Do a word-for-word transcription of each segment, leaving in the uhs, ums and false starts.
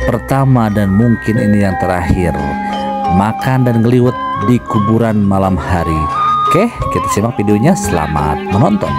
pertama dan mungkin ini yang terakhir, makan dan ngeliwet di kuburan malam hari. Oke, kita simak videonya. Selamat menonton.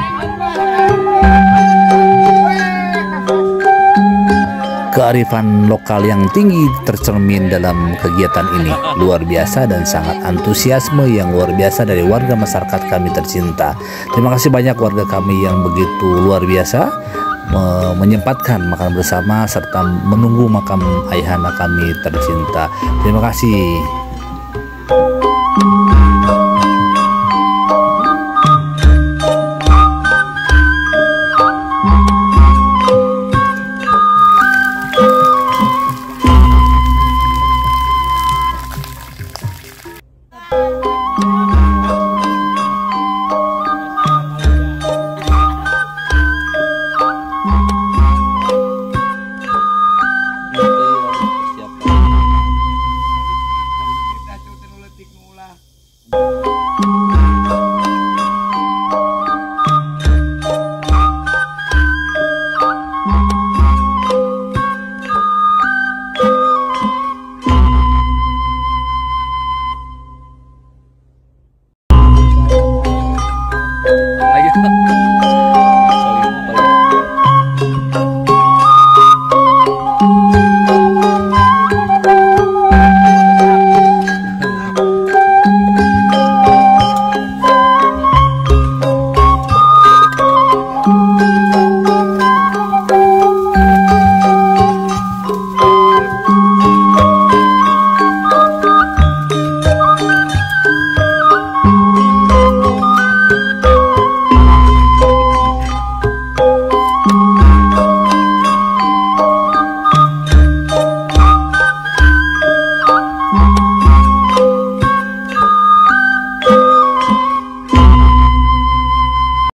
Kearifan lokal yang tinggi tercermin dalam kegiatan ini. Luar biasa dan sangat antusiasme yang luar biasa dari warga masyarakat kami tercinta. Terima kasih banyak warga kami yang begitu luar biasa menyempatkan makan bersama serta menunggu makam ayahanda kami tercinta. Terima kasih.